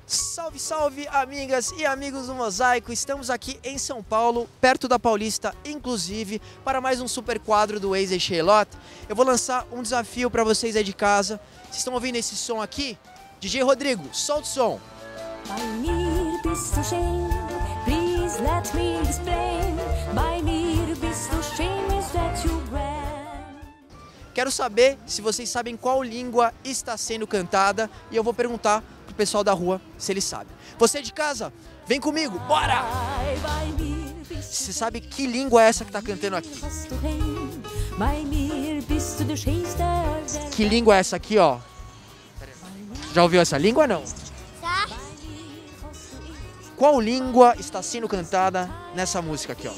Salve, salve, amigas e amigos do Mosaico! Estamos aqui em São Paulo, perto da Paulista, inclusive, para mais um super quadro do Waze Charlotte. Eu vou lançar um desafio para vocês aí de casa. Vocês estão ouvindo esse som aqui? DJ Rodrigo, solta o som! Bei mir bist du schön, please let me explain. Bei mir bist du schön, is that you brand. Quero saber se vocês sabem qual língua está sendo cantada e eu vou perguntar pro pessoal da rua se eles sabem. Você de casa, vem comigo, bora! Você sabe que língua é essa que tá cantando aqui? Que língua é essa aqui, ó? Já ouviu essa língua, não? Qual língua está sendo cantada nessa música aqui, ó?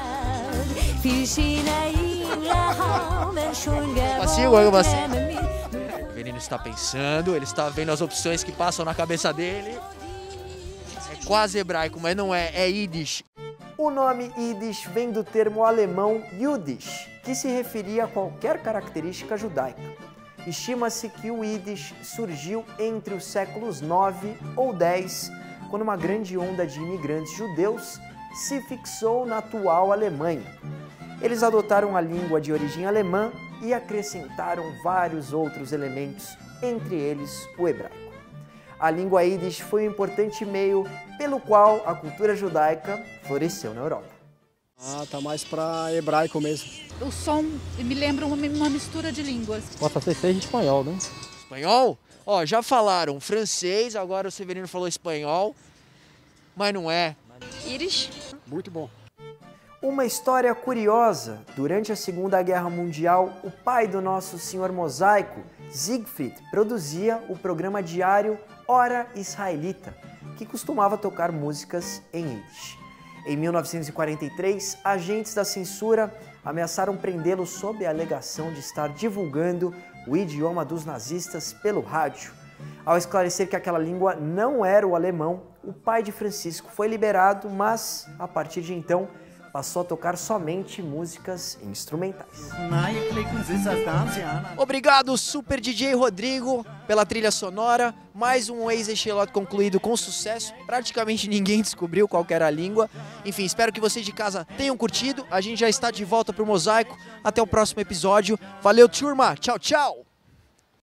O menino está pensando, ele está vendo as opções que passam na cabeça dele. É quase hebraico, mas não é, é Yiddish. O nome Yiddish vem do termo alemão Jüdisch, que se referia a qualquer característica judaica. Estima-se que o Yiddish surgiu entre os séculos 9 ou 10, quando uma grande onda de imigrantes judeus se fixou na atual Alemanha. Eles adotaram a língua de origem alemã e acrescentaram vários outros elementos, entre eles o hebraico. A língua Yiddish foi um importante meio pelo qual a cultura judaica floresceu na Europa. Ah, tá mais para hebraico mesmo. O som me lembra uma mistura de línguas. Pode ser seja espanhol, né? Espanhol? Ó, já falaram francês, agora o Severino falou espanhol, mas não é. Yiddish. Muito bom. Uma história curiosa: durante a Segunda Guerra Mundial, o pai do nosso senhor Mosaico, Siegfried, produzia o programa diário Hora Israelita, que costumava tocar músicas em Yiddish. Em 1943, agentes da censura ameaçaram prendê-lo sob a alegação de estar divulgando o idioma dos nazistas pelo rádio. Ao esclarecer que aquela língua não era o alemão, o pai de Francisco foi liberado, mas, a partir de então, passou a tocar somente músicas instrumentais. Obrigado, Super DJ Rodrigo, pela trilha sonora. Mais um Waze Charlotte concluído com sucesso. Praticamente ninguém descobriu qual era a língua. Enfim, espero que vocês de casa tenham curtido. A gente já está de volta para o Mosaico. Até o próximo episódio. Valeu, turma. Tchau, tchau.